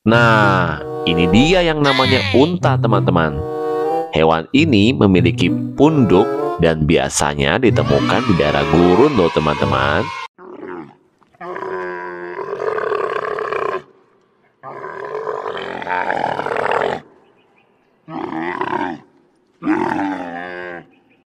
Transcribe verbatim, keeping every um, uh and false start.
Nah, ini dia yang namanya unta, teman-teman. Hewan ini memiliki punduk dan biasanya ditemukan di daerah gurun loh, teman-teman.